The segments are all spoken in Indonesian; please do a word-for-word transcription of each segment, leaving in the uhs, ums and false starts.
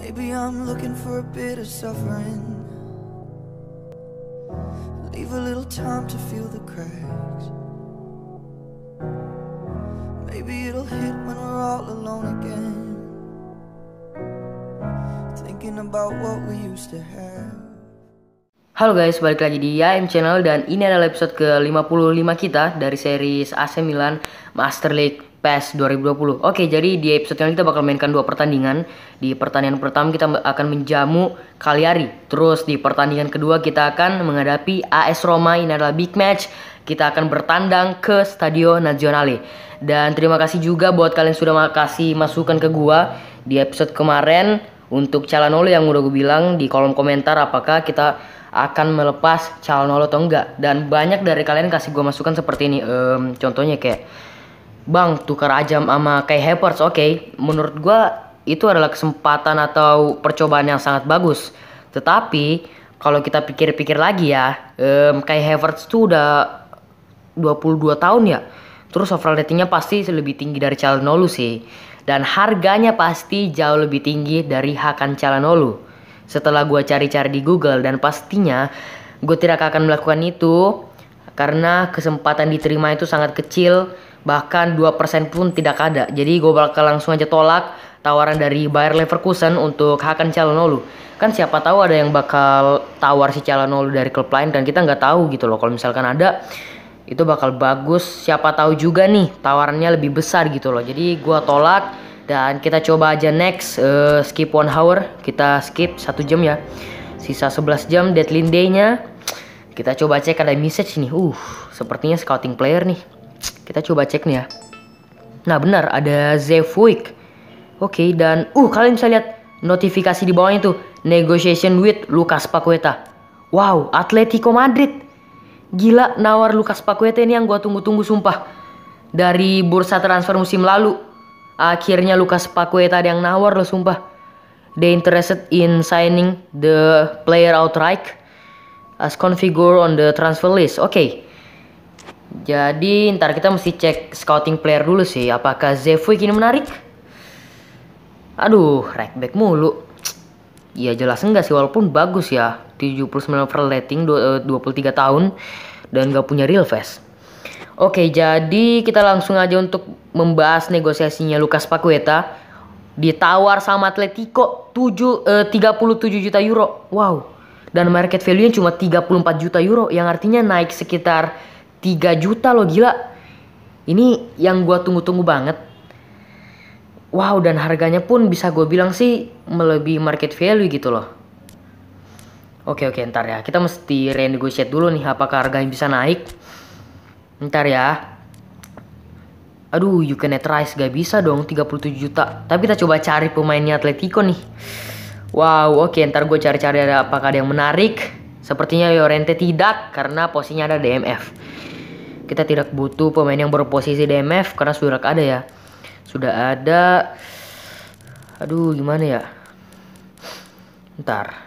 Maybe I'm looking for a bit of suffering. Leave a little time to feel the cracks. Maybe it'll hit when we're all alone again, thinking about what we used to have. Halo guys, balik lagi di Y M Channel dan ini adalah episode ke lima puluh lima kita dari series A C Milan Master League PES dua ribu dua puluh. Oke, jadi di episode ini kita bakal mainkan dua pertandingan. Di pertandingan pertama kita akan menjamu Cagliari. Terus di pertandingan kedua kita akan menghadapi A S Roma. Ini adalah big match. Kita akan bertandang ke Stadio Nazionale. Dan terima kasih juga buat kalian sudah kasih masukan ke gua di episode kemarin untuk Calhanoglu yang udah gue bilang di kolom komentar apakah kita akan melepas Calhanoglu atau enggak. Dan banyak dari kalian kasih gue masukan seperti ini. Um, contohnya kayak, Bang, tukar Ajam sama Kai Havertz. Oke, okay. Menurut gue itu adalah kesempatan atau percobaan yang sangat bagus. Tetapi kalau kita pikir-pikir lagi ya, um, Kai Havertz tuh udah dua puluh dua tahun ya. Terus overall ratingnya pasti lebih tinggi dari Calhanoglu sih. Dan harganya pasti jauh lebih tinggi dari Hakan Calhanoglu. Setelah gue cari-cari di Google, dan pastinya gue tidak akan melakukan itu karena kesempatan diterima itu sangat kecil, bahkan dua persen pun tidak ada. Jadi gue bakal langsung aja tolak tawaran dari Bayer Leverkusen untuk Hakan Calhanoglu. Kan siapa tahu ada yang bakal tawar si Calhanoglu dari klub lain dan kita nggak tahu gitu loh. Kalau misalkan ada, itu bakal bagus. Siapa tahu juga nih tawarannya lebih besar gitu loh. Jadi gue tolak. Dan kita coba aja next, uh, skip one hour. Kita skip satu jam ya. Sisa sebelas jam deadline day-nya. Kita coba cek ada message nih. Uh, sepertinya scouting player nih. Kita coba cek nih ya. Nah benar, ada Zefuik. Oke, okay, dan uh kalian bisa lihat notifikasi di bawahnya tuh. Negotiation with Lucas Paqueta. Wow, Atletico Madrid. Gila, nawar Lucas Paqueta ini yang gua tunggu-tunggu sumpah. Dari bursa transfer musim lalu. Akhirnya Lucas Paqueta ada yang nawar loh sumpah. They interested in signing the player outright as configured on the transfer list. Oke. Okay. Jadi ntar kita mesti cek scouting player dulu sih. Apakah Zefuik ini menarik? Aduh, right back mulu. Ya jelas enggak sih, walaupun bagus ya. tujuh puluh sembilan overall rating, dua puluh tiga tahun. Dan gak punya real face. Oke, jadi kita langsung aja untuk membahas negosiasinya Lucas Paqueta. Ditawar sama Atletico tiga puluh tujuh juta euro. Wow. Dan market value-nya cuma tiga puluh empat juta euro, yang artinya naik sekitar tiga juta loh, gila. Ini yang gua tunggu-tunggu banget. Wow, dan harganya pun bisa gue bilang sih melebihi market value gitu loh. Oke oke ntar ya, kita mesti renegotiate dulu nih apakah harganya bisa naik. Ntar ya. Aduh, you can net rise gak bisa dong tiga puluh tujuh juta. Tapi kita coba cari pemainnya Atletico nih. Wow, oke, ntar gue cari-cari ada apakah ada yang menarik. Sepertinya Llorente tidak, karena posisinya ada D M F. Kita tidak butuh pemain yang berposisi D M F karena sudah ada ya. Sudah ada. Aduh, gimana ya? Ntar.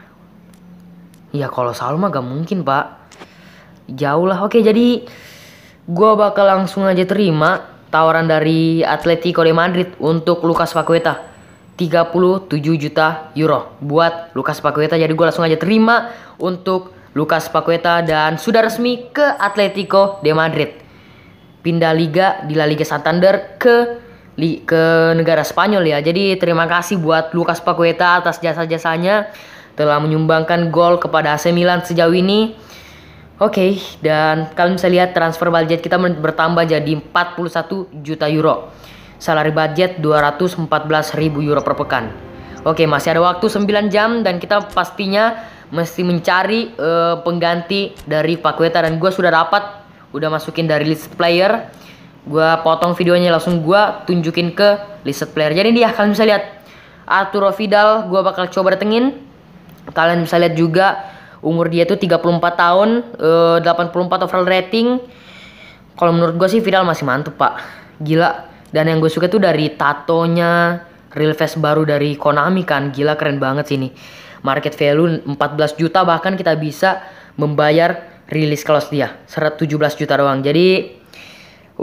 Ya kalau Salma gak mungkin pak. Jauh lah. Oke, jadi gue bakal langsung aja terima tawaran dari Atletico de Madrid untuk Lucas Paqueta. tiga puluh tujuh juta euro buat Lucas Paqueta. Jadi gue langsung aja terima untuk Lucas Paqueta dan sudah resmi ke Atletico de Madrid. Pindah liga di La Liga Santander ke ke negara Spanyol ya. Jadi terima kasih buat Lucas Paqueta atas jasa-jasanya telah menyumbangkan gol kepada A C Milan sejauh ini. Oke, okay, dan kalian bisa lihat transfer budget kita bertambah jadi empat puluh satu juta euro. Salary budget dua ratus empat belas ribu euro per pekan. Oke, okay, masih ada waktu sembilan jam dan kita pastinya mesti mencari uh, pengganti dari Paqueta. Dan gue sudah dapat, udah masukin dari list player. Gue potong videonya langsung gue tunjukin ke list player. Jadi dia kalian bisa lihat Arturo Vidal, gue bakal coba datengin. Kalian bisa lihat juga umur dia tuh tiga puluh empat tahun, uh, delapan puluh empat overall rating. Kalau menurut gue sih Vidal masih mantep pak. Gila. Dan yang gue suka tuh dari tatonya, real face baru dari Konami kan. Gila, keren banget sih ini. Market value empat belas juta, bahkan kita bisa membayar release clause dia seratus tujuh belas juta doang. Jadi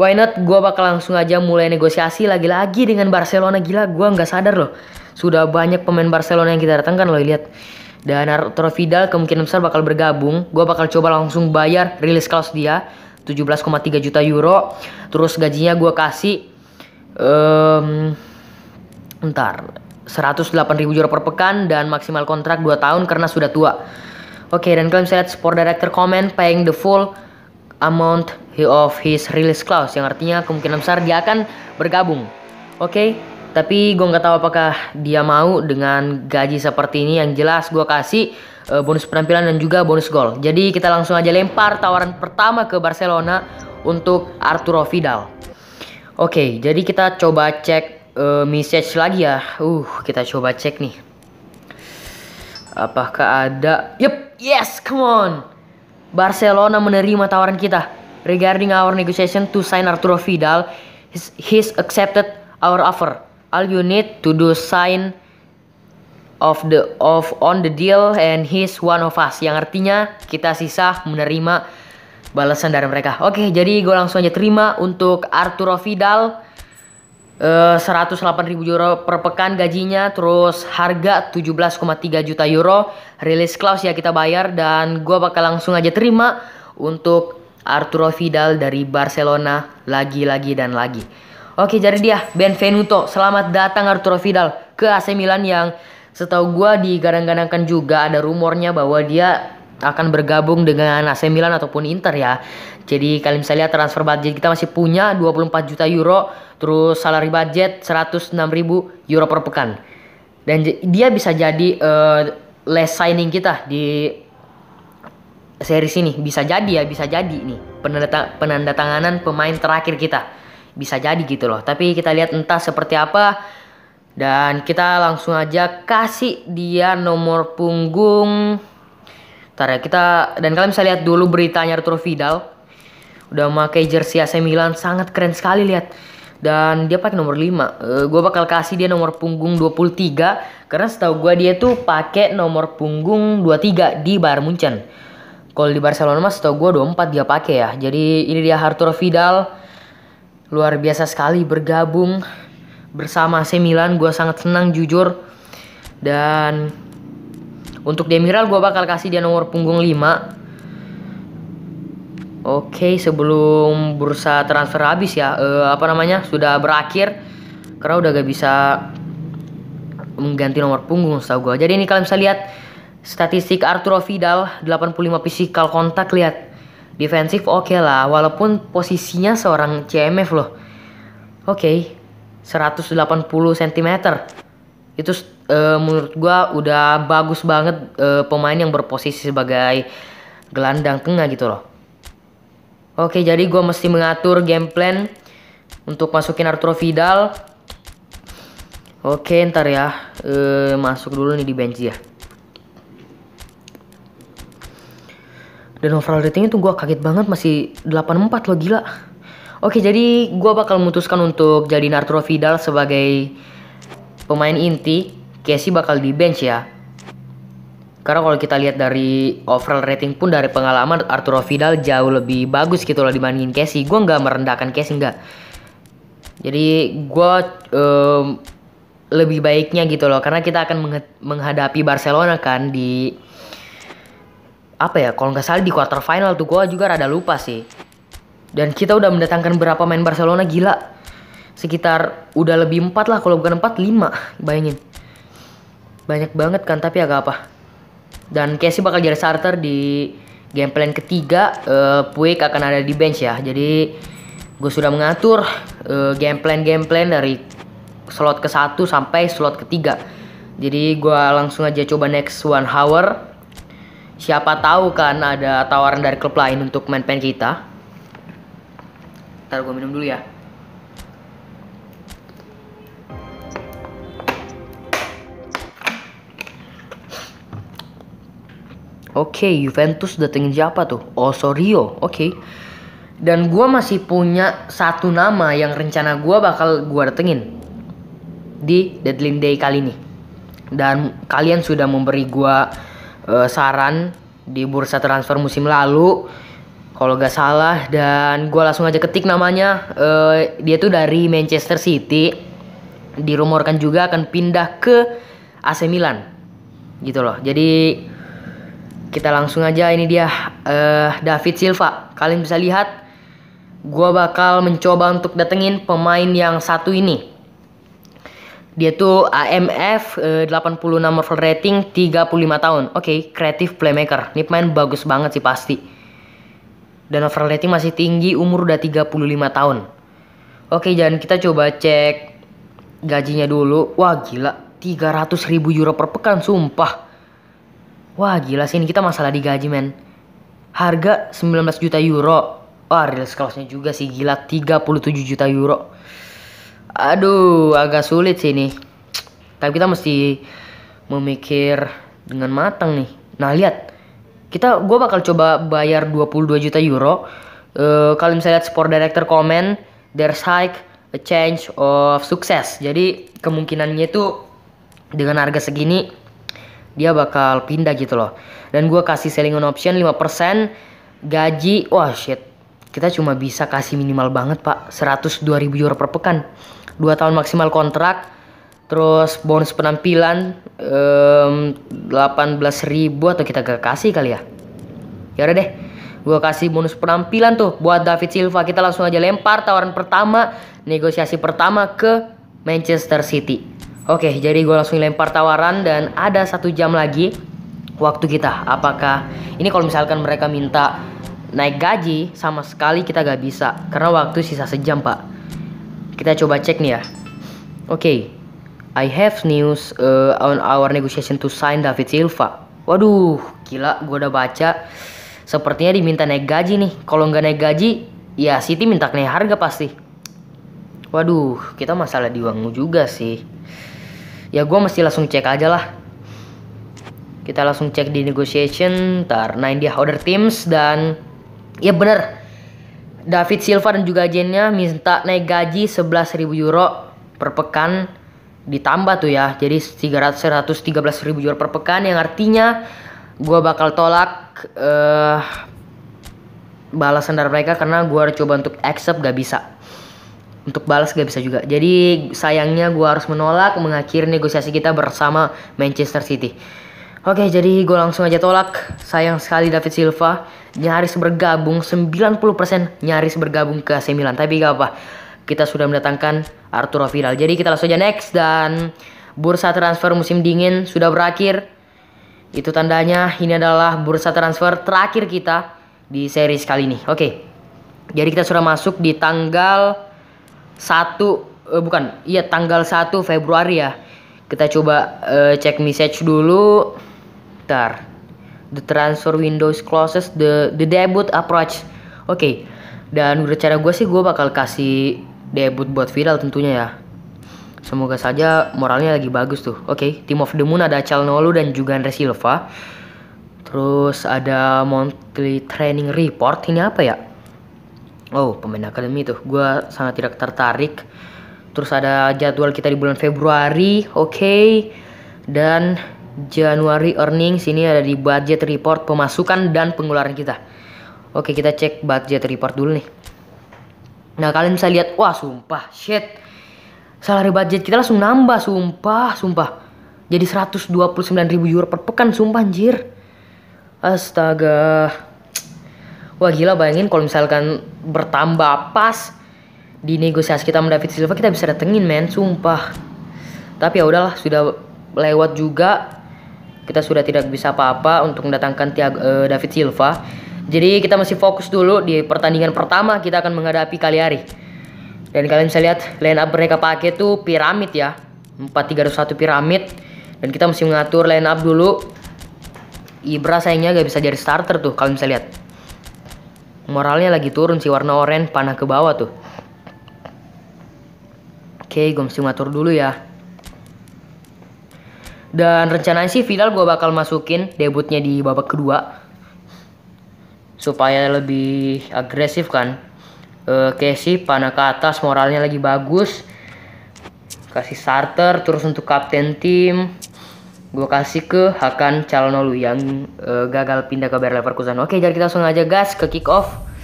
why not gue bakal langsung aja mulai negosiasi lagi-lagi dengan Barcelona. Gila, gue nggak sadar loh, sudah banyak pemain Barcelona yang kita datangkan loh, lihat. Dan Arturo Vidal kemungkinan besar bakal bergabung. Gue bakal coba langsung bayar release clause dia tujuh belas koma tiga juta euro. Terus gajinya gue kasih um, Ntar seratus delapan ribu euro per pekan dan maksimal kontrak dua tahun karena sudah tua. Oke, dan kalian bisa lihat sport director comment paying the full amount of his release clause, yang artinya kemungkinan besar dia akan bergabung. Oke, tapi gue nggak tahu apakah dia mau dengan gaji seperti ini. Yang jelas gue kasih uh, bonus penampilan dan juga bonus gol. Jadi kita langsung aja lempar tawaran pertama ke Barcelona untuk Arturo Vidal. Oke, jadi kita coba cek Uh, message lagi ya. Uh, kita coba cek nih. Apakah ada? Yup, yes, come on. Barcelona menerima tawaran kita regarding our negotiation to sign Arturo Vidal. He's, he's accepted our offer. All you need to do sign of the of on the deal and he's one of us. Yang artinya kita sisa menerima balasan dari mereka. Oke, jadi gue langsung aja terima untuk Arturo Vidal. Uh, seratus delapan ribu euro per pekan gajinya, terus harga tujuh belas koma tiga juta euro, release clause ya kita bayar, dan gue bakal langsung aja terima untuk Arturo Vidal dari Barcelona lagi-lagi dan lagi. Oke, jadi dia Benvenuto, selamat datang Arturo Vidal ke A C Milan, yang setahu gue digadang-gadangkan juga ada rumornya bahwa dia akan bergabung dengan A C Milan ataupun Inter ya. Jadi kalian bisa lihat transfer budget kita masih punya dua puluh empat juta euro. Terus salary budget seratus enam ribu euro per pekan. Dan dia bisa jadi uh, last signing kita di series ini. Bisa jadi ya, bisa jadi nih penanda, penandatanganan pemain terakhir kita. Bisa jadi gitu loh. Tapi kita lihat entah seperti apa. Dan kita langsung aja kasih dia nomor punggung. Ntar ya kita, dan kalian bisa lihat dulu beritanya Arturo Vidal. Udah memakai jersey A C Milan, sangat keren sekali, lihat. Dan dia pakai nomor lima. Uh, gue bakal kasih dia nomor punggung dua puluh tiga karena setahu gue dia tuh pakai nomor punggung dua puluh tiga di Bayern Munchen. Kalau di Barcelona mas setahu gue dua puluh empat dia pakai ya. Jadi ini dia Arturo Vidal. Luar biasa sekali bergabung bersama A C Milan. Gue sangat senang jujur. Dan untuk Demiral gue bakal kasih dia nomor punggung lima. Oke, sebelum bursa transfer habis ya, uh, apa namanya, sudah berakhir karena udah gak bisa mengganti nomor punggung setahu gue. Jadi ini kalian bisa lihat statistik Arturo Vidal, delapan puluh lima physical kontak, lihat. Defensif oke okay lah, walaupun posisinya seorang C M F loh. Oke, okay, seratus delapan puluh sentimeter. Itu uh, menurut gue udah bagus banget, uh, pemain yang berposisi sebagai gelandang tengah gitu loh. Oke, jadi gue mesti mengatur game plan untuk masukin Arturo Vidal. Oke, ntar ya, e, masuk dulu nih di bench ya. Dan overall ratingnya tuh gue kaget banget, masih delapan puluh empat loh, gila. Oke, jadi gue bakal memutuskan untuk jadiin Arturo Vidal sebagai pemain inti. Casey bakal di bench ya. Karena kalau kita lihat dari overall rating pun dari pengalaman Arturo Vidal jauh lebih bagus gitu loh dibandingin Casey. Gue nggak merendahkan Casey, nggak. Jadi gue um, lebih baiknya gitu loh. Karena kita akan menghadapi Barcelona kan di apa ya? Kalau nggak salah di quarter final tuh, gue juga rada lupa sih. Dan kita udah mendatangkan berapa main Barcelona, gila. Sekitar udah lebih empat lah, kalau bukan empat, lima. Bayangin. Banyak banget kan, tapi agak apa. Dan Casey bakal jadi starter di game plan ketiga. uh, Puig akan ada di bench ya. Jadi gue sudah mengatur uh, game plan game plan dari slot ke satu sampai slot ketiga. Jadi gue langsung aja coba next one hour. Siapa tahu kan ada tawaran dari klub lain untuk main pen kita. Ntar gue minum dulu ya. Oke, okay, Juventus datengin siapa tuh? Osorio, oke. Okay. Dan gue masih punya satu nama yang rencana gue bakal gue datengin di deadline day kali ini. Dan kalian sudah memberi gue uh, saran di bursa transfer musim lalu. kalau gak salah, dan gue langsung aja ketik namanya. Uh, dia tuh dari Manchester City, dirumorkan juga akan pindah ke A C Milan gitu loh. Jadi kita langsung aja, ini dia uh, David Silva. Kalian bisa lihat, gue bakal mencoba untuk datengin pemain yang satu ini. Dia tuh A M F, uh, delapan puluh enam overall rating, tiga puluh lima tahun. Oke, okay, creative playmaker. Ini pemain bagus banget sih pasti. Dan overall rating masih tinggi, umur udah tiga puluh lima tahun. Oke, okay, dan kita coba cek gajinya dulu. Wah gila, tiga ratus ribu euro per pekan, sumpah. Wah gila sih, ini kita masalah di gaji men. Harga sembilan belas juta euro. Wah release clause-nya juga sih gila, tiga puluh tujuh juta euro. Aduh, agak sulit sih ini. Tapi kita mesti memikir dengan matang nih. Nah lihat, kita gue bakal coba bayar dua puluh dua juta euro. Uh, kalian bisa lihat sport director comment, there's hike a change of success. Jadi kemungkinannya itu dengan harga segini dia bakal pindah gitu loh. Dan gue kasih selling on option lima persen. Gaji, wah shit, kita cuma bisa kasih minimal banget pak, seratus dua ribu euro per pekan. Dua tahun maksimal kontrak. Terus bonus penampilan um, delapan belas ribu, atau kita gak kasih kali ya. Ya udah deh, gue kasih bonus penampilan tuh buat David Silva. Kita langsung aja lempar tawaran pertama, negosiasi pertama ke Manchester City. Oke, jadi gue langsung lempar tawaran dan ada satu jam lagi waktu kita. Apakah ini kalau misalkan mereka minta naik gaji, sama sekali kita gak bisa karena waktu sisa sejam pak. Kita coba cek nih ya. Oke, I have news uh, on our negotiation to sign David Silva. Waduh, gila, gue udah baca. Sepertinya diminta naik gaji nih. Kalau nggak naik gaji, ya City minta naik harga pasti. Waduh, kita masalah di uang juga sih. Ya gue mesti langsung cek aja lah. Kita langsung cek di negotiation. Ntar, nah ini dia other teams. Dan ya bener, David Silva dan juga agennya minta naik gaji sebelas ribu euro per pekan. Ditambah tuh ya, jadi seratus tiga belas ribu euro per pekan, yang artinya gue bakal tolak uh, balasan dari mereka karena gue harus coba untuk accept, gak bisa. Untuk balas gak bisa juga. Jadi sayangnya gue harus menolak, mengakhiri negosiasi kita bersama Manchester City. Oke, jadi gue langsung aja tolak. Sayang sekali David Silva nyaris bergabung, sembilan puluh persen nyaris bergabung ke A C Milan. Tapi gak apa, kita sudah mendatangkan Arturo Vidal. Jadi kita langsung aja next. Dan bursa transfer musim dingin sudah berakhir. Itu tandanya ini adalah bursa transfer terakhir kita di series kali ini. Oke, jadi kita sudah masuk di tanggal satu, eh, bukan, iya tanggal satu Februari ya. Kita coba uh, cek message dulu. Bentar. The transfer window closes, the the debut approach. Oke, dan udah cara gue sih gue bakal kasih debut buat Vidal tentunya ya. Semoga saja moralnya lagi bagus tuh. Oke, okay, Team of the Moon ada Calhanoglu dan juga Andre Silva. Terus ada monthly training report. Ini apa ya? Oh, pemain akademi tuh. Gue sangat tidak tertarik. Terus ada jadwal kita di bulan Februari. Oke. Okay. Dan Januari earnings. Ini ada di budget report, pemasukan dan pengeluaran kita. Oke, okay, kita cek budget report dulu nih. Nah, kalian bisa lihat. Wah, sumpah. Shit. Salary budget kita langsung nambah, sumpah, sumpah. Jadi seratus dua puluh sembilan ribu euro per pekan, sumpah anjir. Astaga. Wah gila, bayangin kalau misalkan bertambah pas di negosiasi kita sama David Silva, kita bisa datengin men, sumpah. Tapi ya udahlah, sudah lewat juga. Kita sudah tidak bisa apa-apa untuk mendatangkan Thiago, uh, David Silva. Jadi kita masih fokus dulu di pertandingan pertama, kita akan menghadapi Cagliari. Dan kalian bisa lihat line up mereka pakai tuh piramid ya, empat tiga satu piramid. Dan kita mesti mengatur line up dulu. Ibra sayangnya gak bisa jadi starter tuh, kalian bisa lihat. Moralnya lagi turun sih, warna oranye panah ke bawah tuh. Oke, gue mesti mengatur dulu ya. Dan rencananya sih Vidal gue bakal masukin debutnya di babak kedua, supaya lebih agresif kan. Oke sih, panah ke atas, moralnya lagi bagus. Kasih starter. Terus untuk kapten tim gue kasih ke Hakan Calhanoglu yang uh, gagal pindah ke Bayer Leverkusen. Oke, jadi kita langsung aja gas ke kick off.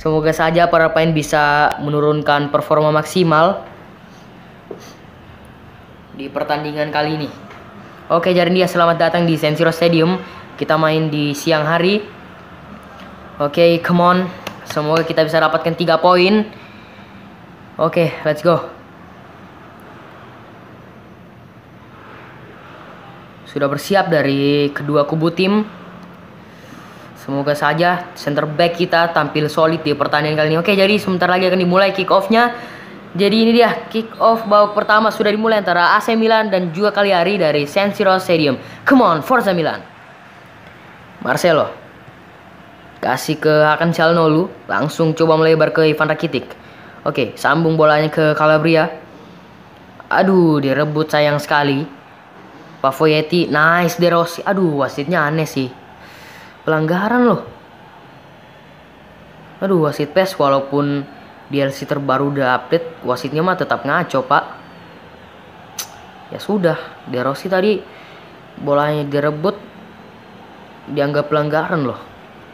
Semoga saja para pemain bisa menurunkan performa maksimal di pertandingan kali ini. Oke, jadi dia selamat datang di San Siro Stadium. Kita main di siang hari. Oke, come on. Semoga kita bisa dapatkan tiga poin. Oke, let's go. Sudah bersiap dari kedua kubu tim. Semoga saja center back kita tampil solid di pertandingan kali ini. Oke, jadi sebentar lagi akan dimulai kick off-nya. Jadi ini dia kick off babak pertama sudah dimulai antara A C Milan dan juga Cagliari dari San Siro Stadium. Come on, Forza Milan. Marcelo kasih ke Hakan Çalhanoğlu, langsung coba melebar ke Ivan Rakitic. Oke, sambung bolanya ke Calabria. Aduh, direbut sayang sekali. Pavoietti, nice De Rossi. Aduh, wasitnya aneh sih. Pelanggaran loh. Aduh, wasit P E S walaupun D L C terbaru udah update, wasitnya mah tetap ngaco, Pak. Ya sudah, De Rossi tadi bolanya direbut, dianggap pelanggaran loh.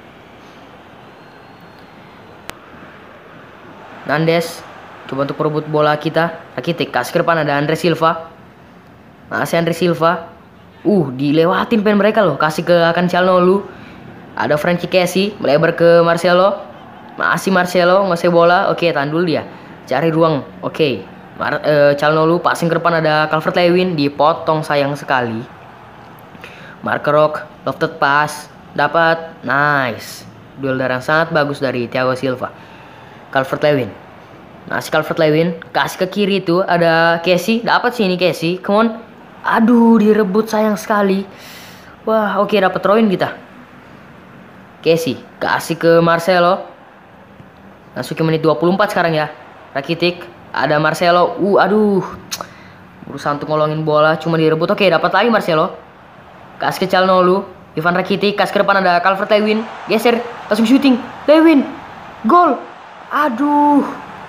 Nandes coba untuk perebut bola kita. Rakitic kasih ke depan, ada Andre Silva. Masih Andre Silva. Uh, dilewatin pen mereka loh. Kasih ke Hakan Çalhanoğlu. Ada Frankie Kessie melebar ke Marcelo. Masih Marcelo ngasih bola. Oke, tahan dulu dia. Cari ruang. Oke. Mar uh, Çalhanoğlu passing ke depan, ada Calvert-Lewin, dipotong sayang sekali. Marco Rock, lofted pass, dapat. Nice. Duel darah sangat bagus dari Thiago Silva. Calvert-Lewin. Masih Calvert-Lewin, kasih ke kiri itu ada Kessie. Dapat sih ini Kessie. Come on. Aduh, direbut sayang sekali. Wah, oke, dapat throw-in kita. Kessie kasih ke Marcelo. Masuk ke menit dua puluh empat sekarang ya. Rakitic, ada Marcelo. Uh, aduh. Berusaha untuk ngolongin bola, cuma direbut. Oke, dapat lagi Marcelo. Kasih ke Çalhanoğlu. Ivan Rakitic, kasih ke depan, ada Calvert-Lewin. Geser, langsung shooting. Lewin. Gol. Aduh.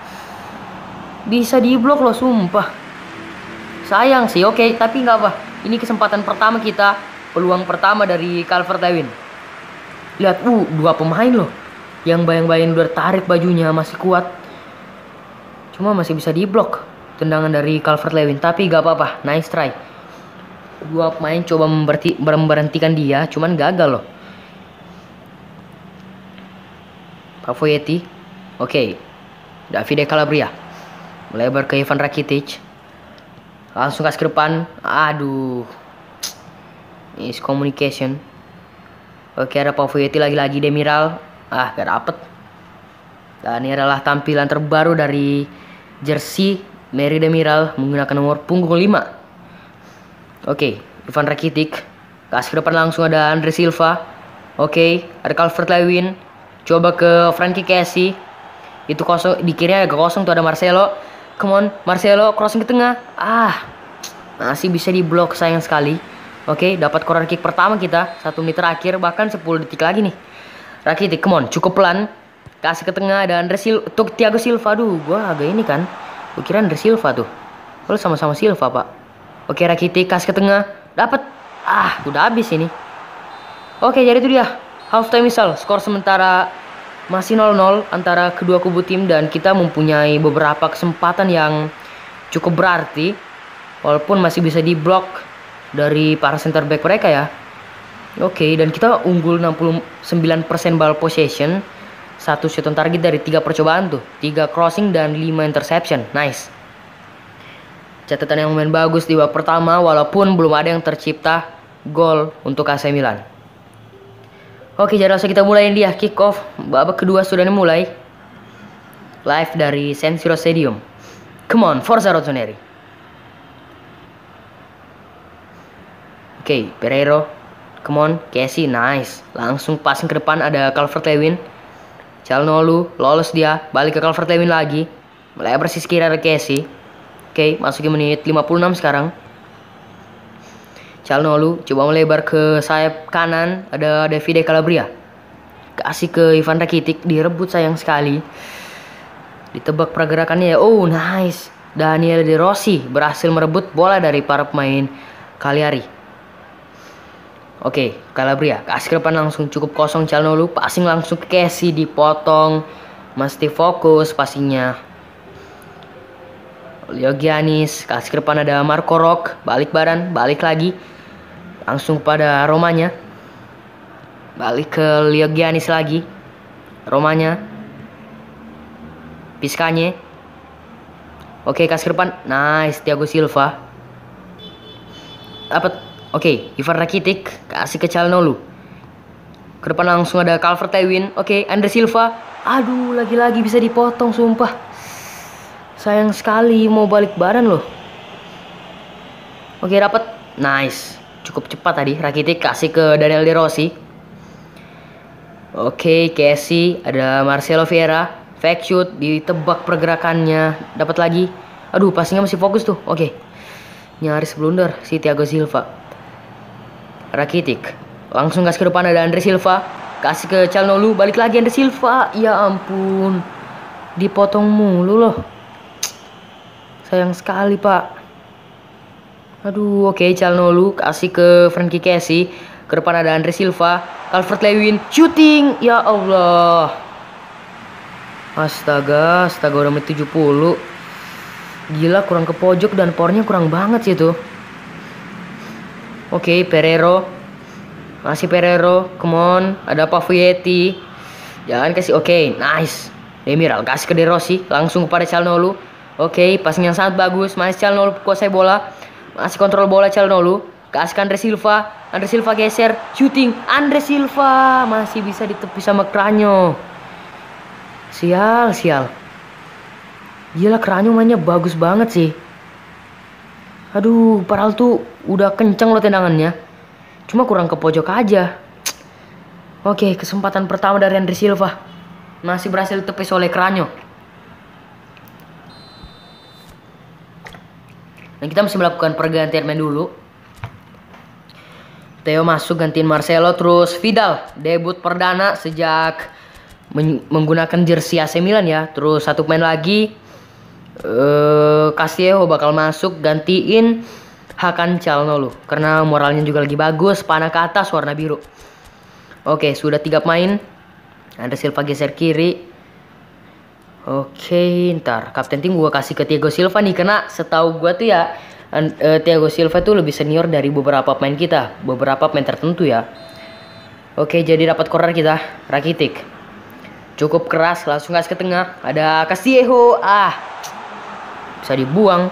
Bisa diblok loh, sumpah. Sayang sih, oke, tapi nggak apa. Ini kesempatan pertama kita, peluang pertama dari Calvert-Lewin. Lihat, uh, dua pemain loh. Yang bayang-bayang udah tarik bajunya, masih kuat. Cuma masih bisa diblok tendangan dari Calvert-Lewin. Tapi gak apa-apa, nice try. Dua pemain coba memberti, memberhentikan dia, cuman gagal loh. Pavoietti. Oke, Davide Calabria melebar ke Ivan Rakitic. Langsung kasih ke depan. Aduh, miscommunication. Oke, ada Pavoietti lagi-lagi, Demiral. Ah, gak dapet. Dan ini adalah tampilan terbaru dari jersey Merih Demiral menggunakan nomor punggung lima. Oke, Ivan Rakitic kasih ke depan, langsung ada Andre Silva. Oke, ada Calvert-Lewin. Coba ke Frankie Kessie. Itu kosong, di kirinya agak kosong tuh, ada Marcelo. Come on, Marcelo crossing ke tengah. Ah, masih bisa diblok sayang sekali. Oke, dapat corner kick pertama kita. Satu menit terakhir, bahkan sepuluh detik lagi nih. Rakitic, come on, cukup pelan. Kasih ke tengah, ada Andre Silva. Untuk Thiago Silva. Aduh, gua agak ini kan. Gua kira Andre Silva tuh. Kalau sama-sama Silva, Pak. Oke, Rakitic kasih ke tengah. Dapat. Ah, udah habis ini. Oke, jadi itu dia. Half time whistle. Skor sementara masih nol nol antara kedua kubu tim. Dan kita mempunyai beberapa kesempatan yang cukup berarti. Walaupun masih bisa diblok dari para center back mereka ya. Oke, dan kita unggul enam puluh sembilan persen ball possession. Satu shot on target dari tiga percobaan tuh. tiga crossing dan lima interception. Nice. Catatan yang lumayan bagus di babak pertama, walaupun belum ada yang tercipta gol untuk A C Milan. Oke, jadi langsung kita mulai dia kick off. Babak kedua sudah dimulai. Live dari San Siro Stadium. Come on, Forza Rossoneri. Oke, okay, Pereiro. Come on, Kessie, nice. Langsung passing ke depan, ada Calvert-Lewin. Çalhanoğlu, lolos dia. Balik ke Calvert-Lewin lagi. Melebar sisi kiri, ada Kessie. Oke, okay, masukin menit lima puluh enam sekarang. Çalhanoğlu coba melebar ke sayap kanan, ada Davide Calabria. Kasih ke Ivan Rakitic, direbut sayang sekali. Ditebak pergerakannya. Oh, nice. Daniele De Rossi berhasil merebut bola dari para pemain Cagliari. Oke, Calabria kasih ke depan, langsung cukup kosong. Çalhanoğlu passing langsung ke Kessie, dipotong. mesti fokus pastinya. Leo Giannis, kasih ke depan ada Marco Rock, balik badan, balik lagi. Langsung pada Romanya. Balik ke Leo Giannis lagi. Romanya. Piskanye. Oke, kasih ke depan. Nice, Thiago Silva. Dapat. Oke, Ivan Rakitic kasih ke Calhanoglu. Ke depan langsung ada Calvert-Lewin. Oke, Andre Silva. Aduh, lagi-lagi bisa dipotong sumpah. Sayang sekali mau balik badan loh. Oke, dapat. Nice. Cukup cepat tadi. Rakitic kasih ke Daniel De Rossi. Oke, Casey, ada Marcelo Vieira. Fake shoot, ditebak pergerakannya. Dapat lagi. Aduh, passingnya masih fokus tuh. Oke. Nyaris blunder si Thiago Silva. Rakitic langsung kasih ke depan ada Andre Silva. Kasih ke Calhanoglu, balik lagi Andre Silva. Ya ampun. Dipotong mulu loh. Sayang sekali, Pak. Aduh, oke, okay, Calhanoglu kasih ke Frankie Casey. Ke depan ada Andre Silva. Calvert-Lewin shooting. Ya Allah. Astaga, astaga udah menit tujuh puluh. Gila, kurang ke pojok dan powernya kurang banget sih itu. Oke, okay, Pereiro. Masih Pereiro, come on. Ada Pavietti. Jangan kasih, oke, okay, nice. Demiral kasih ke De Rossi, langsung kepada Calhanoglu. Oke, okay, passing yang sangat bagus. Masih Calhanoglu kuasai bola. Masih kontrol bola Calhanoglu. Kasih ke Andre Silva. Andre Silva geser, shooting. Andre Silva masih bisa ditepis sama Kranyo. Sial, sial. Gila, Kranyo mainnya bagus banget sih. Aduh, padahal tuh udah kenceng loh tendangannya. Cuma kurang ke pojok aja. Oke, kesempatan pertama dari Andre Silva. Masih berhasil ditepis oleh Kranyo. Dan kita mesti melakukan pergantian main dulu. Theo masuk gantiin Marcelo. Terus Vidal debut perdana sejak menggunakan jersey A C Milan ya. Terus satu pemain lagi. Uh, Castillejo bakal masuk gantiin Hakan Calhanoglu karena moralnya juga lagi bagus, panah ke atas warna biru. Oke, sudah tiga pemain. Andre Silva geser kiri. Oke, ntar kapten tim gua kasih ke Thiago Silva nih karena setahu gua tuh ya uh, Thiago Silva tuh lebih senior dari beberapa pemain kita, beberapa pemain tertentu ya. Oke, jadi dapat corner kita. Rakitic cukup keras, langsung kasih ke tengah. Ada Castillejo. Ah, bisa dibuang.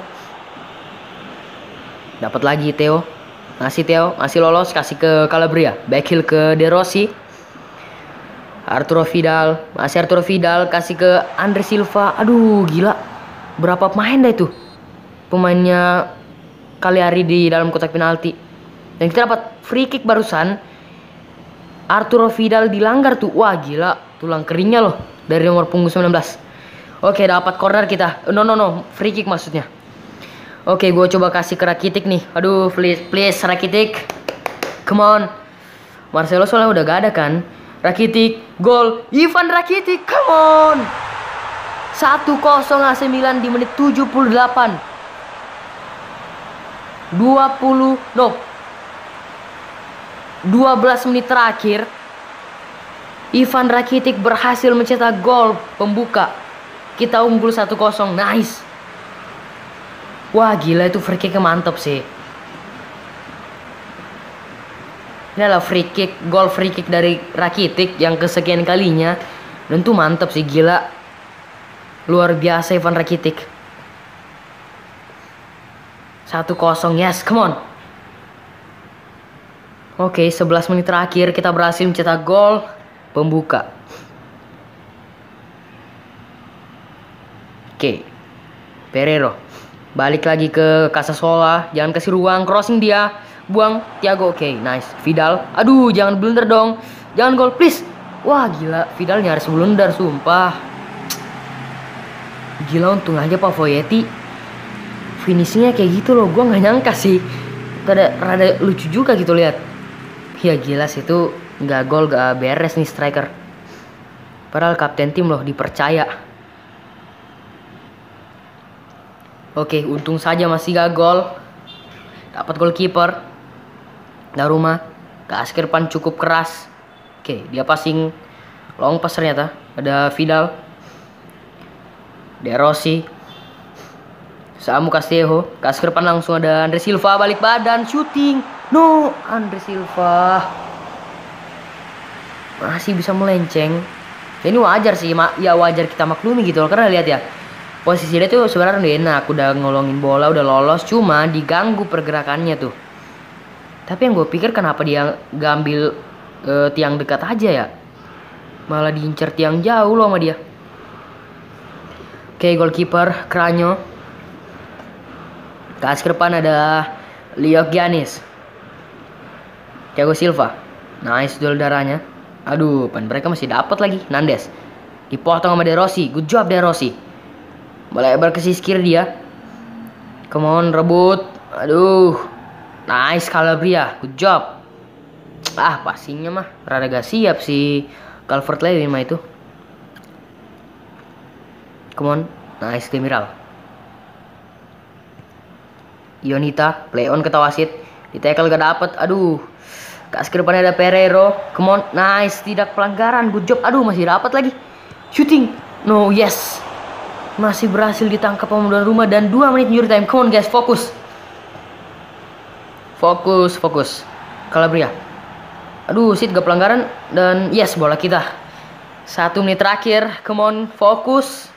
Dapat lagi Theo. Masih Theo, masih lolos, kasih ke Calabria. Backheel ke De Rossi. Arturo Vidal, masih Arturo Vidal, kasih ke Andre Silva. Aduh, gila. Berapa pemain dah itu? Pemainnya Cagliari di dalam kotak penalti. Dan kita dapat free kick barusan. Arturo Vidal dilanggar tuh. Wah, gila. Tulang keringnya loh dari nomor punggung sembilan belas. Oke, dapat corner kita. No no no, free kick maksudnya. Oke, gue coba kasih ke Rakitic nih. Aduh, please please Rakitic. Come on. Marcelo soalnya udah gak ada kan. Rakitic, gol. Ivan Rakitic, come on. satu kosong A C Milan di menit tujuh puluh delapan. dua puluh no. dua belas menit terakhir. Ivan Rakitic berhasil mencetak gol pembuka. Kita unggul satu kosong. Nice. Wah, gila itu free kick mantap sih. Ini adalah free kick, gol free kick dari Rakitic yang kesekian kalinya. Dan tuh mantap sih, gila. Luar biasa Ivan Rakitic. satu kosong, yes, come on. Oke, sebelas menit terakhir kita berhasil mencetak gol pembuka. Oke, Pereiro balik lagi ke Casasola. Jangan kasih ruang, crossing dia, buang Thiago. Oke, nice. Vidal, aduh, jangan blunder dong, jangan gol please. Wah, gila, Vidal nyaris blunder sumpah. Gila, untung aja Pavietti finishingnya kayak gitu loh. Gue nggak nyangka sih. Rada, rada lucu juga gitu lihat. Ya gila sih, itu nggak gol gak beres nih striker. Padahal kapten tim loh, dipercaya. Oke, untung saja masih gak gol. Dapat goalkeeper Donnarumma. Kasih ke depan cukup keras. Oke, dia passing long pass ternyata. Ada Vidal. De Rossi, Samu Castillejo, kasih ke depan langsung ada Andre Silva balik badan shooting. No, Andre Silva masih bisa melenceng. Ya, ini wajar sih, ya wajar kita maklumi gitu loh, karena lihat ya posisi dia tuh sebenarnya udah enak, udah ngolongin bola, udah lolos, cuma diganggu pergerakannya tuh. Tapi yang gue pikir kenapa dia gak ambil uh, tiang dekat aja ya, malah diincar tiang jauh loh sama dia. Oke, goalkeeper Cranyo. Ke ke depan ada Leo Giannis, Thiago Silva. Nice duel darahnya. Aduh, pan mereka masih dapat lagi. Nandes dipotong sama De Rossi. Good job De Rossi. Melebar ke sisi kiri dia. Come on, rebut. Aduh. Nice Calabria. Good job. Ah, passingnya mah rada gak siap si Calvert-Lewin mah itu. Come on. Nice Demiral. Ionita, play on kata wasit. Di tackle gak dapet. Aduh. Kasih ke depannya ada Pereiro. Come on. Nice. Tidak pelanggaran. Good job. Aduh, masih dapat lagi. Shooting. No, yes. Masih berhasil ditangkap pemuda rumah dan dua menit injury time. Come on guys, fokus. Fokus, fokus. Calabria. Aduh, Sid gak pelanggaran dan yes, bola kita. Satu menit terakhir. Come on, fokus.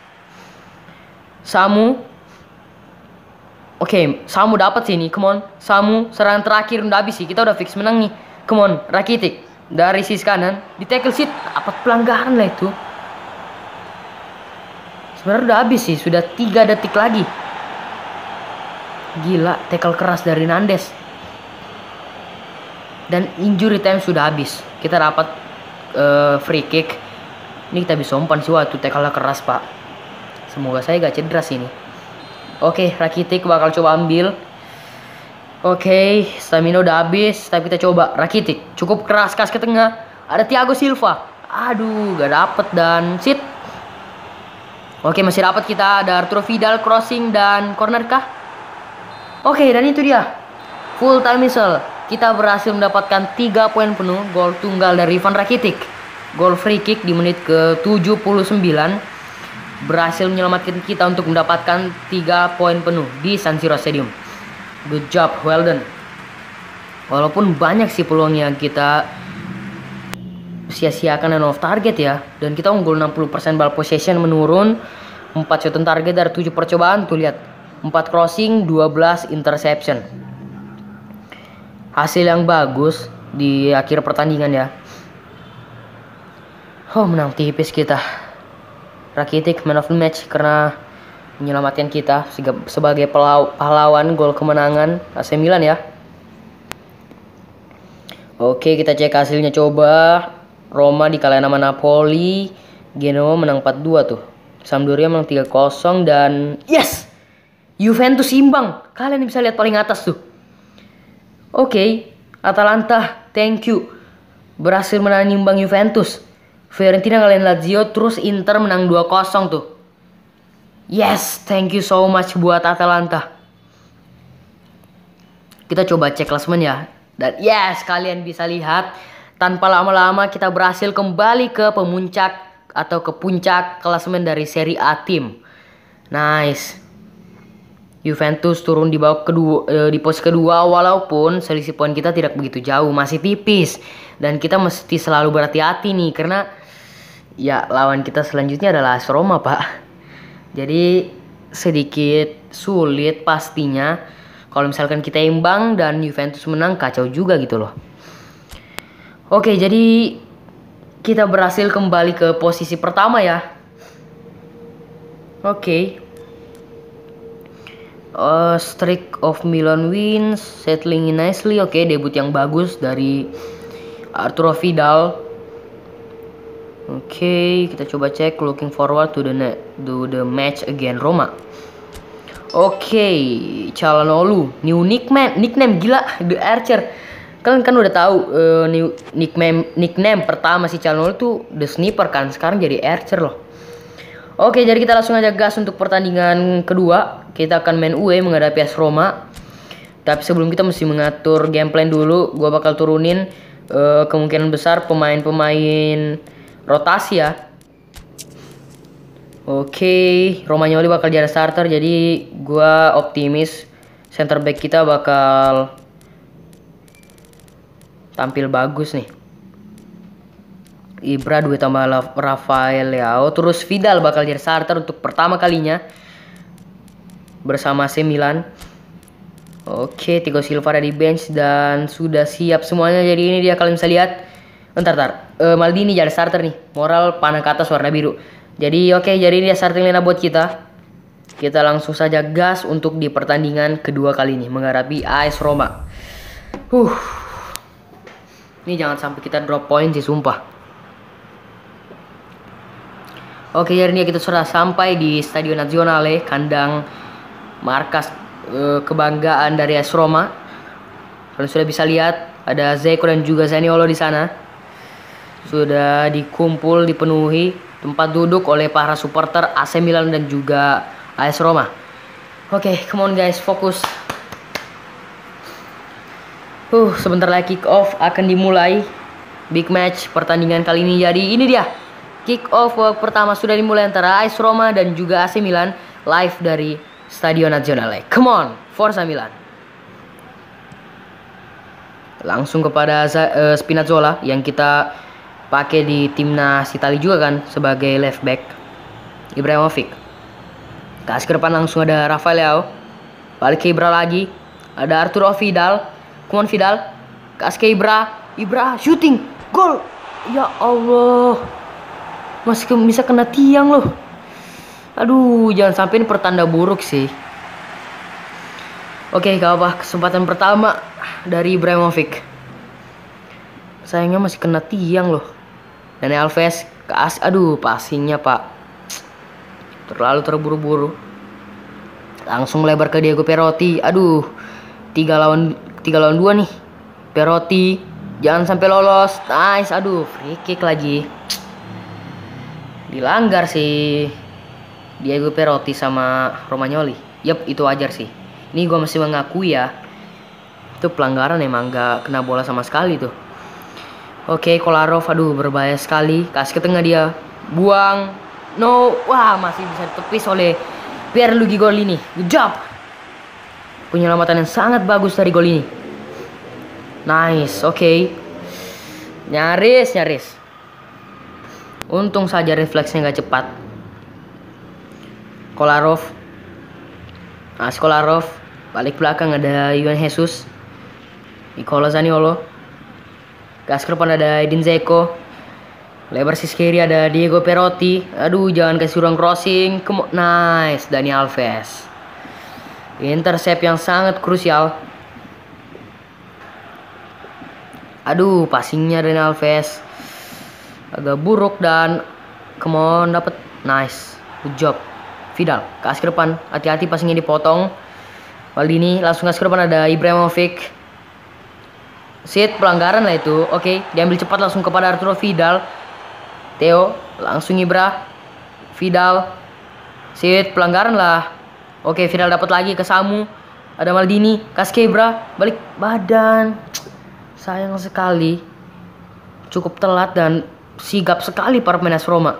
Samu. Oke, okay, Samu dapat sini. Come on, Samu. Serangan terakhir udah habis sih. Kita udah fix menang nih. Come on, Rakitic dari sisi kanan di tackle Sid. Dapat pelanggaran lah itu. Sebenarnya udah habis sih, sudah tiga detik lagi. Gila, tackle keras dari Nandes. Dan injury time sudah habis. Kita dapat uh, free kick. Ini kita bisa umpan sih, waktu tackle keras pak. Semoga saya gak cedera sini. Oke, Rakitic bakal coba ambil. Oke, stamina udah habis, tapi kita coba. Rakitic cukup keras, kas ke tengah. Ada Thiago Silva. Aduh, gak dapet dan sit. Oke, masih dapat kita. Ada Arturo Vidal crossing dan corner kah? Oke, dan itu dia full time whistle. Kita berhasil mendapatkan tiga poin penuh. Gol tunggal dari Ivan Rakitic. Gol free kick di menit ke tujuh puluh sembilan. Berhasil menyelamatkan kita untuk mendapatkan tiga poin penuh di San Siro Stadium. Good job, well done. Walaupun banyak sih peluang yang kita sia-siakan dan off target ya. Dan kita unggul enam puluh persen ball possession, menurun empat shot on target dari tujuh percobaan. Tuh lihat, empat crossing, dua belas interception. Hasil yang bagus di akhir pertandingan ya. Oh, menang tipis kita. Rakitic man of the match karena menyelamatkan kita sebagai pahlawan gol kemenangan A C Milan ya. Oke, kita cek hasilnya coba. Roma dikalahin sama Napoli. Genoa menang empat dua tuh. Sampdoria menang tiga kosong dan yes! Juventus imbang. Kalian bisa lihat paling atas tuh. Oke, Atalanta, thank you. Berhasil menang imbang Juventus. Fiorentina ngalahin Lazio, terus Inter menang dua kosong tuh. Yes, thank you so much buat Atalanta. Kita coba cek klasemen ya. Dan yes, kalian bisa lihat tanpa lama-lama kita berhasil kembali ke pemuncak atau ke puncak klasemen dari Serie A tim. Nice. Juventus turun di babak kedua, eh, di pos kedua walaupun selisih poin kita tidak begitu jauh, masih tipis. Dan kita mesti selalu berhati-hati nih karena ya lawan kita selanjutnya adalah A S Roma, Pak. Jadi sedikit sulit pastinya kalau misalkan kita imbang dan Juventus menang, kacau juga gitu loh. Oke, jadi kita berhasil kembali ke posisi pertama ya. Oke. Uh, streak of Milan wins, settling in nicely. Oke, debut yang bagus dari Arturo Vidal. Oke, okay, kita coba cek. Looking forward to the to the match again Roma. Oke, okay, Calhanoglu, new nickname, nickname gila, The Archer. Kalian kan udah tahu uh, new nickname nickname pertama si Calhanoglu tuh The Sniper kan, sekarang jadi Archer loh. Oke, okay, jadi kita langsung aja gas untuk pertandingan kedua. Kita akan main U E menghadapi A S Roma. Tapi sebelum kita mesti mengatur game plan dulu. Gua bakal turunin uh, kemungkinan besar pemain-pemain rotasi ya. Oke, Romagnoli bakal jadi starter, jadi gua optimis center back kita bakal tampil bagus nih. Ibra dua tambah Rafael Leao, terus Vidal bakal jadi starter untuk pertama kalinya bersama A C Milan. Oke, Thiago Silva ada di bench dan sudah siap semuanya. Jadi ini dia, kalian bisa lihat. Bentar, bentar. Uh, Maldini jadi starter nih. Moral panah ke atas warna biru. Jadi oke, jadi ini dia starting lineup buat kita. Kita langsung saja gas untuk di pertandingan kedua kali ini menghadapi A S Roma. Huh. Ini jangan sampai kita drop point sih, sumpah. Oke, jadi ini kita sudah sampai di Stadio Nazionale, kandang markas uh, kebanggaan dari A S Roma. Kalian sudah bisa lihat ada Zeko dan juga Zaniolo di sana. Sudah dikumpul, dipenuhi tempat duduk oleh para supporter A C Milan dan juga A S Roma. Oke, come on guys, fokus. Uh, sebentar lagi kick off akan dimulai. Big match pertandingan kali ini. Jadi ini dia. Kick off pertama sudah dimulai antara A S Roma dan juga A C Milan live dari Stadio Nazionale. Come on, Forza Milan. Langsung kepada uh, Spinazzola yang kita pakai di timnas Italia juga kan sebagai left back. Ibrahimovic. Kasih ke depan langsung ada Rafael Leao. Balik ke Ibra lagi. Ada Arturo Vidal. Come on Vidal. Kasih ke Ibra. Ibra shooting. Gol. Ya Allah. Masih ke, bisa kena tiang loh. Aduh, jangan sampai ini pertanda buruk sih. Oke, gak apa, kesempatan pertama dari Ibrahimovic. Sayangnya masih kena tiang loh. Dani Alves ke as, aduh, passingnya pak, terlalu terburu-buru. Langsung lebar ke Diego Perotti. Aduh, tiga lawan tiga lawan dua nih. Perotti, jangan sampai lolos. Nice, aduh, free kick lagi. Dilanggar sih Diego Perotti sama Romagnoli. Yap, itu wajar sih. Ini gue masih mengakui ya, itu pelanggaran, emang gak kena bola sama sekali tuh. Oke, Kolarov, aduh berbahaya sekali. Kasih ke tengah dia, buang. No, wah masih bisa ditepis oleh Pierluigi Golini. Good job. Penyelamatan yang sangat bagus dari Golini. Nice, oke. Okay. Nyaris, nyaris. Untung saja refleksnya gak cepat. Kolarov. Nah, Kolarov. Balik belakang ada Juan Jesus. Nicola Zaniolo. Gas ke depan ada Edin Dzeko. Lebar sisi kiri ada Diego Perotti. Aduh, jangan kasih ruang crossing. Come on. Nice, Dani Alves. Intercept yang sangat krusial. Aduh, passingnya Dani Alves agak buruk dan come on, dapet. Nice, good job. Vidal, kasih ke depan. Hati-hati passingnya dipotong. Maldini langsung kasih ke depan ada Ibrahimovic. Sit, pelanggaran lah itu. Oke, okay, diambil cepat langsung kepada Arturo Vidal. Theo, langsung Ibra. Vidal. Sit, pelanggaran lah. Oke, okay, Vidal dapat lagi ke Samu. Ada Maldini, kasih ke Ibra, balik badan. Sayang sekali. Cukup telat dan sigap sekali para pemain A S Roma.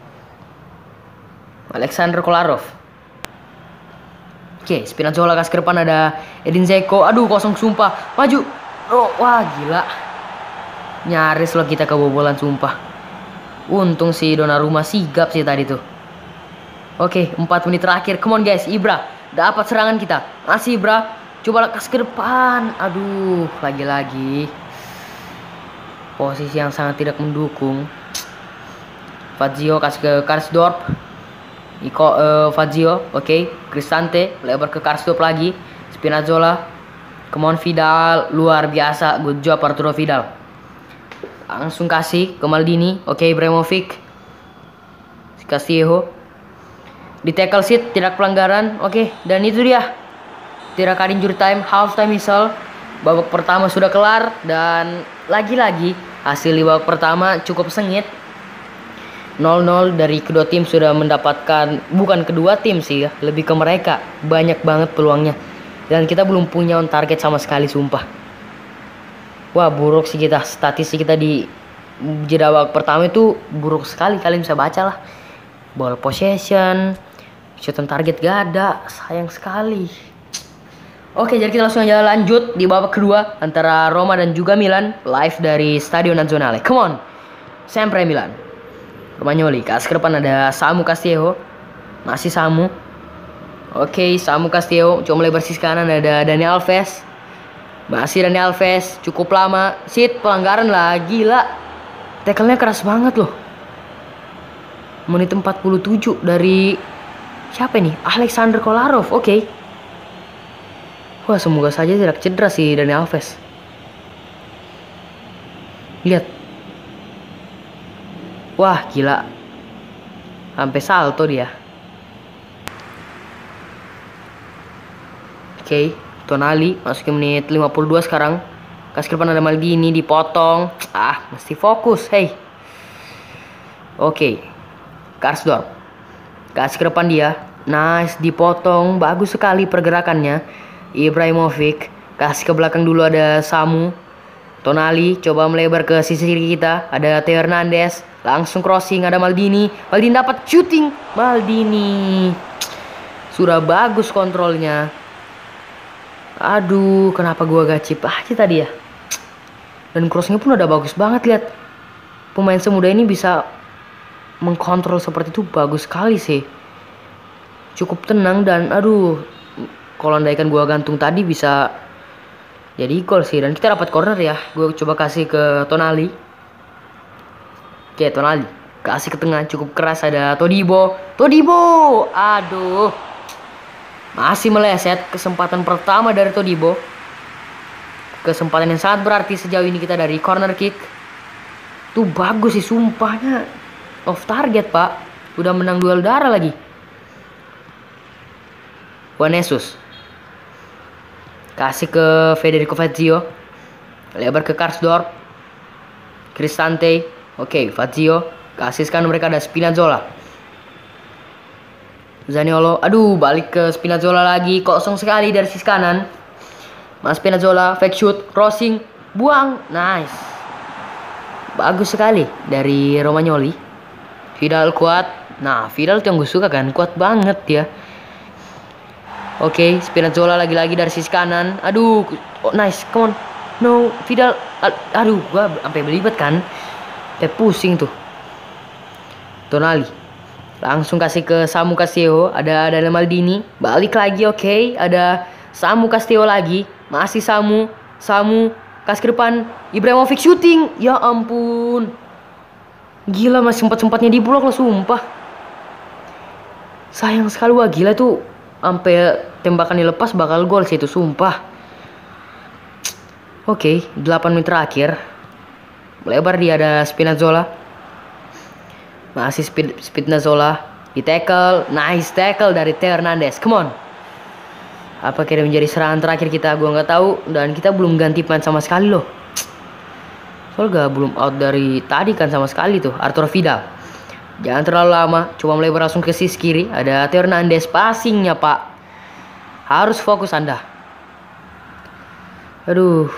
Alexander Kolarov. Oke, okay, Spinazzola kasih ke depan ada Edin Dzeko. Aduh, kosong sumpah. Maju. Oh, wah gila. Nyaris loh kita kebobolan sumpah. Untung si Donnarumma sigap sih tadi tuh. Oke, empat menit terakhir. Come on guys, Ibra dapat serangan kita. Masih Ibra. Coba kasih ke depan. Aduh, lagi-lagi posisi yang sangat tidak mendukung. Fazio kasih ke Karsdorp. Iko uh, Fazio, oke. Okay. Cristante lebar ke Karsdorp lagi. Spinazzola. Come on Vidal, luar biasa, good job Arturo Vidal. Langsung kasih ke Maldini, oke okay, Ibrahimovic. Castillo. Di tackle sit, tidak pelanggaran, oke. Okay. Dan itu dia. Tidak ada injury time, half time whistle. Babak pertama sudah kelar dan lagi-lagi hasil di babak pertama cukup sengit. nol nol dari kedua tim sudah mendapatkan, bukan kedua tim sih ya, lebih ke mereka. Banyak banget peluangnya. Dan kita belum punya on target sama sekali sumpah. Wah buruk sih kita. Statistik kita di jeda babak pertama itu buruk sekali. Kalian bisa baca lah. ball possession, shot on target gak ada, sayang sekali. Oke, jadi kita langsung aja lanjut di babak kedua antara Roma dan juga Milan, live dari Stadio Nazionale. Come on, sempre Milan. Romagnoli, kasih ke depan ada Samu Castillejo, masih Samu. Oke, Samu Castillejo, coba melebar sisi kanan ada Dani Alves. Masih Dani Alves, cukup lama. Sit, pelanggaran lah, gila. Tackle-nya keras banget loh. Menit empat puluh tujuh dari siapa nih? Alexander Kolarov. Oke. Okay. Wah, semoga saja tidak cedera sih Dani Alves. Lihat. Wah, gila. Sampai salto dia. Oke, okay. Tonali masuk ke menit lima puluh dua sekarang. Kasih ke depan ada Maldini, dipotong. Ah, mesti fokus. Hey. Oke. Okay. Karsdorp. Kasih ke depan dia. Nice, dipotong. Bagus sekali pergerakannya. Ibrahimovic. Kasih ke belakang dulu ada Samu. Tonali coba melebar ke sisi kiri kita. Ada Theo Hernandez. Langsung crossing ada Maldini. Maldini dapat shooting. Maldini. Sudah bagus kontrolnya. Aduh, kenapa gua gak chip aja tadi ya? Dan crossingnya pun udah bagus banget, lihat. Pemain semuda ini bisa mengkontrol seperti itu, bagus sekali sih. Cukup tenang dan aduh, kalau andaikan gua gantung tadi bisa jadi gol sih. Dan kita dapat corner ya. Gua coba kasih ke Tonali. Oke, Tonali kasih ke tengah, cukup keras ada Todibo. Todibo, aduh. Masih meleset, kesempatan pertama dari Todibo. Kesempatan yang sangat berarti sejauh ini kita dari corner kick. Tuh bagus sih sumpahnya. Off target pak. Udah menang duel darah lagi. Juanesus. Kasih ke Federico Fazio. Lebar ke Karsdorp. Cristante. Oke, Fazio. Kasih sekarang mereka ada Spinazzola. Zaniolo, aduh balik ke Spinazzola lagi, kosong sekali dari sisi kanan. Mas Spinazzola, fake shoot, crossing, buang, nice. Bagus sekali dari Romagnoli. Vidal kuat, nah Vidal tuh yang gue suka kan, kuat banget ya. Oke, Spinazzola lagi-lagi dari sisi kanan, aduh, oh, nice, come on, no, Vidal, aduh, gue sampai belibet kan, kayak pusing tuh. Tonali. Langsung kasih ke Samu Castillejo. Ada Dani Maldini. Balik lagi oke. Okay. Ada Samu Castillejo lagi. Masih Samu. Samu. Kasih ke depan. Ibrahimovic shooting. Ya ampun. Gila masih sempat-sempatnya di blok loh sumpah. Sayang sekali wah gila tuh. Sampai tembakan dilepas bakal gol sih itu sumpah. Oke. Okay, delapan menit terakhir. Melebar dia ada Spinazzola. Masih speed, Spinazzola di tackle, nice tackle dari Theo Hernandez. Come on. Apa kira menjadi serangan terakhir kita? Gua nggak tahu. Dan kita belum ganti pemain sama sekali loh. Soalnya belum out dari tadi kan sama sekali tuh. Arturo Vidal. Jangan terlalu lama. Coba melebar langsung ke sisi kiri. Ada Theo Hernandez. Passingnya pak. Harus fokus anda. Aduh.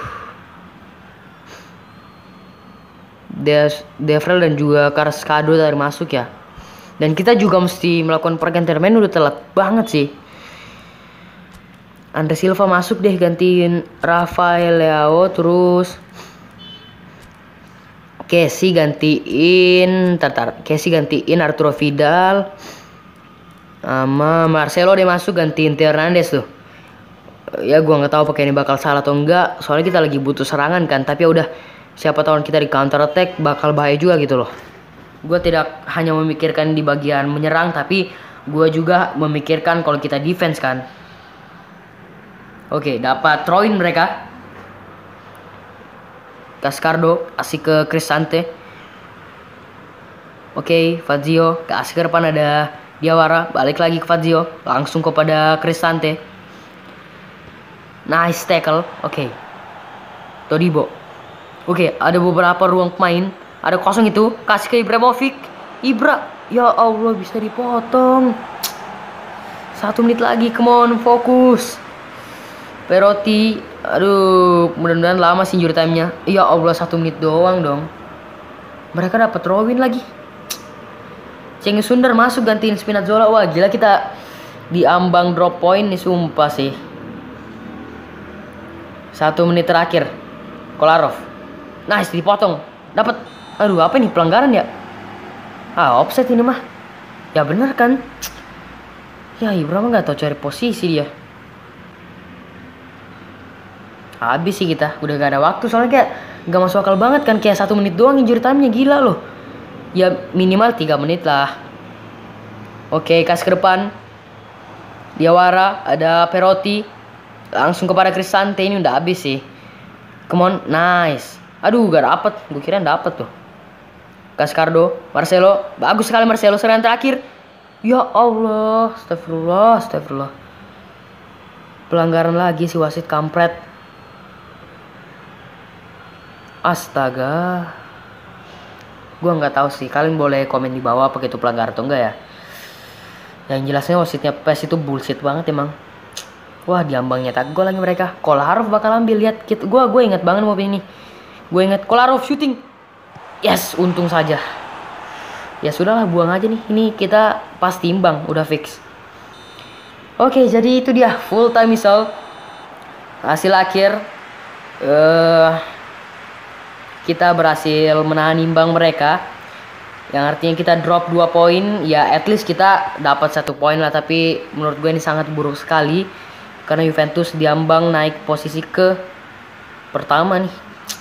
Devrel dan juga Carrasco dari masuk ya. Dan kita juga mesti melakukan pergantian main, udah telat banget sih. Andre Silva masuk deh gantiin Rafael Leao. Terus Casey gantiin Tatar Casey gantiin Arturo Vidal. Sama Marcelo deh masuk gantiin Theo Hernandez tuh. Ya gua nggak tahu pakai ini bakal salah atau enggak. Soalnya kita lagi butuh serangan kan. Tapi ya udah, siapa tahu kita di counter attack bakal bahaya juga gitu loh. Gue tidak hanya memikirkan di bagian menyerang, tapi gue juga memikirkan kalau kita defense kan. Oke, dapat throw in mereka. Cascardo kasih ke Cristante. Oke, Fazio kasih ke depan ada Diawara, balik lagi ke Fazio, langsung kepada Cristante. Nice tackle. Oke. Todibo. Oke, ada beberapa ruang pemain. Ada kosong itu. Kasih ke Ibrahimovic. Ibra. Ya Allah, bisa dipotong. Satu menit lagi. Come on, fokus. Perotti. Aduh, mudah-mudahan lama sih injury time-nya. Ya Allah, satu menit doang dong. Mereka dapat throw in lagi. Cengiz Sundar masuk gantiin Spinazzola. Wah gila, kita diambang drop point nih sumpah sih. Satu menit terakhir, Kolarov, nice, dipotong, dapat. Aduh apa ini, pelanggaran ya? Ah offset ini mah. Ya bener kan? Ya Ibra mah nggak tahu cari posisi dia. Habis sih kita, udah gak ada waktu soalnya kayak gak masuk akal banget kan, kayak satu menit doang injury time-nya, gila loh. Ya minimal tiga menit lah. Oke, kas ke depan. Diawara, ada Perotti. Langsung kepada Cristante, ini udah habis sih. Come on, nice. Aduh gak dapet, gue kira dapet tuh. Cascardo, Marcelo, bagus sekali Marcelo, serangan terakhir. Ya Allah, astagfirullah, astagfirullah. Pelanggaran lagi si wasit kampret. Astaga. Gua nggak tahu sih, kalian boleh komen di bawah apa itu pelanggaran atau enggak ya. Yang jelasnya wasitnya P E S itu bullshit banget emang. Wah, diambang nyetak gol lagi mereka. Kolarov bakal ambil, lihat kita. Gua gue ingat banget momen ini. Gue ingat Kolarov shooting. Yes, untung saja. Ya sudahlah, buang aja nih. Ini kita pasti imbang, udah fix. Oke, jadi itu dia full time whistle. Hasil akhir eh uh, kita berhasil menahan imbang mereka, yang artinya kita drop dua poin. Ya at least kita dapat satu poin lah, tapi menurut gue ini sangat buruk sekali karena Juventus diambang naik posisi ke pertama nih.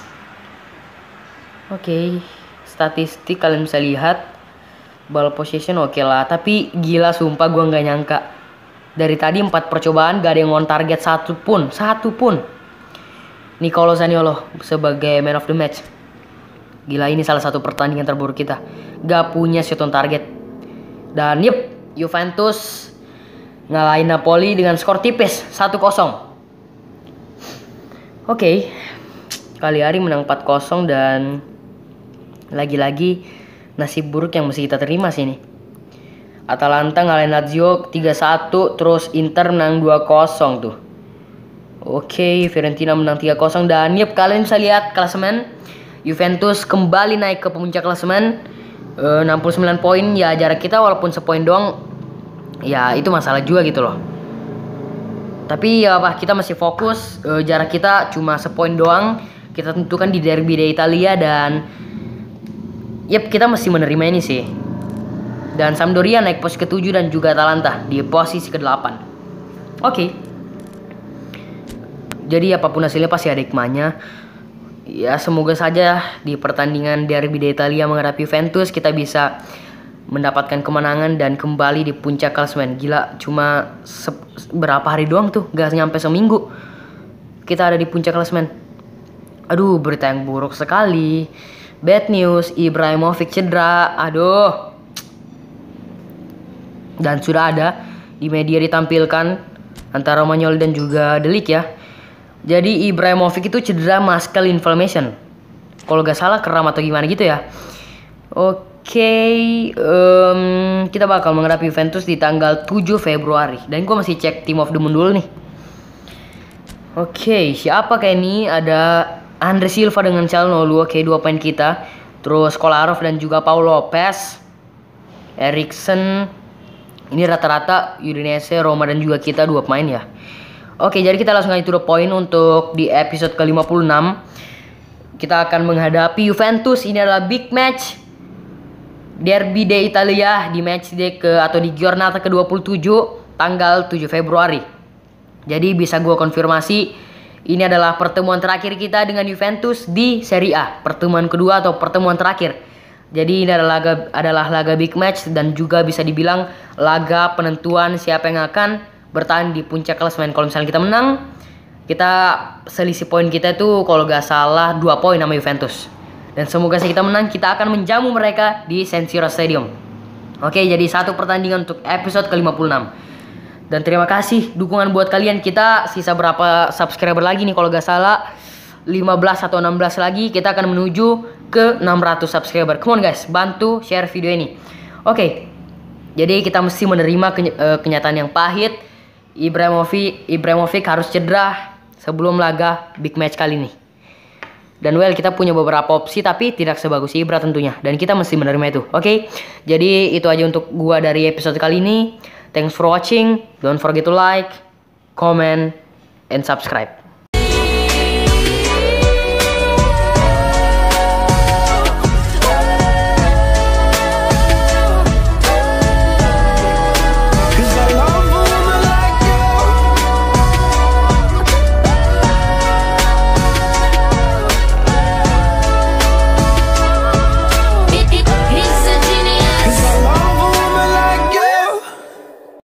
Oke, okay. Statistik kalian bisa lihat, ball possession oke okay lah, tapi gila sumpah gue nggak nyangka dari tadi empat percobaan gak ada yang on target satu pun, satu pun. Nicolo Zaniolo sebagai man of the match. Gila, ini salah satu pertandingan terburuk kita. Gak punya shot on target. Dan yep, Juventus ngalahin Napoli dengan skor tipis satu kosong. Oke, okay. Cagliari menang empat kosong dan lagi-lagi nasib buruk yang mesti kita terima sih ini. Atalanta ngalahin Lazio tiga satu, terus Inter menang dua kosong tuh. Oke, okay, Fiorentina menang tiga kosong dan yep, kalian bisa lihat klasemen Juventus kembali naik ke puncak klasemen, e, enam puluh sembilan poin. Ya jarak kita walaupun sepoin doang, ya itu masalah juga gitu loh. Tapi ya apa, kita masih fokus, e, jarak kita cuma sepoin doang. Kita tentukan di Derby d'Italia dan yep, kita mesti menerima ini sih. Dan Sampdoria naik posisi ketujuh dan juga Atalanta di posisi kedelapan. Oke, okay. Jadi apapun hasilnya pasti ada hikmahnya. Ya semoga saja di pertandingan Derby d'Italia menghadapi Juventus kita bisa mendapatkan kemenangan dan kembali di puncak klasemen. Gila, cuma berapa hari doang tuh, gak nyampe seminggu kita ada di puncak klasemen. Aduh, berita yang buruk sekali. Bad news, Ibrahimovic cedera. Aduh. Dan sudah ada di media ditampilkan antara Romagnoli dan juga De Ligt ya. Jadi Ibrahimovic itu cedera muscle inflammation, kalau gak salah kram atau gimana gitu ya. Oke, okay, um, kita bakal menghadapi Juventus di tanggal tujuh Februari. Dan gue masih cek team of the month dulu nih. Oke, okay, siapa kayak ini? Ada Andre Silva dengan Calhanoglu, oke okay, dua poin kita. Terus Kolarov dan juga Paul Lopez, Eriksen. Ini rata-rata Udinese, Roma dan juga kita dua pemain ya. Oke, jadi kita langsung aja to the point untuk di episode ke lima puluh enam. Kita akan menghadapi Juventus. Ini adalah big match Derby d'Italia di match day ke atau di giornata ke dua puluh tujuh tanggal tujuh Februari. Jadi bisa gue konfirmasi, ini adalah pertemuan terakhir kita dengan Juventus di Serie A. Pertemuan kedua atau pertemuan terakhir. Jadi ini adalah laga, adalah laga big match dan juga bisa dibilang laga penentuan siapa yang akan bertahan di puncak klasemen. Kalau misalnya kita menang, kita selisih poin kita itu kalau gak salah dua poin sama Juventus. Dan semoga sih kita menang, kita akan menjamu mereka di San Siro Stadium. Oke, jadi satu pertandingan untuk episode ke lima puluh enam. Dan terima kasih dukungan buat kalian. Kita sisa berapa subscriber lagi nih kalau gak salah, lima belas atau enam belas lagi. Kita akan menuju ke enam ratus subscriber. Come on guys, bantu share video ini. Oke, jadi kita mesti menerima keny uh, kenyataan yang pahit. Ibrahimovic, Ibrahimovic harus cedera sebelum laga big match kali ini. Dan well, kita punya beberapa opsi tapi tidak sebagus Ibra tentunya. Dan kita mesti menerima itu. Oke, okay? Jadi itu aja untuk gua dari episode kali ini. Thanks for watching. Don't forget to like, comment, and subscribe.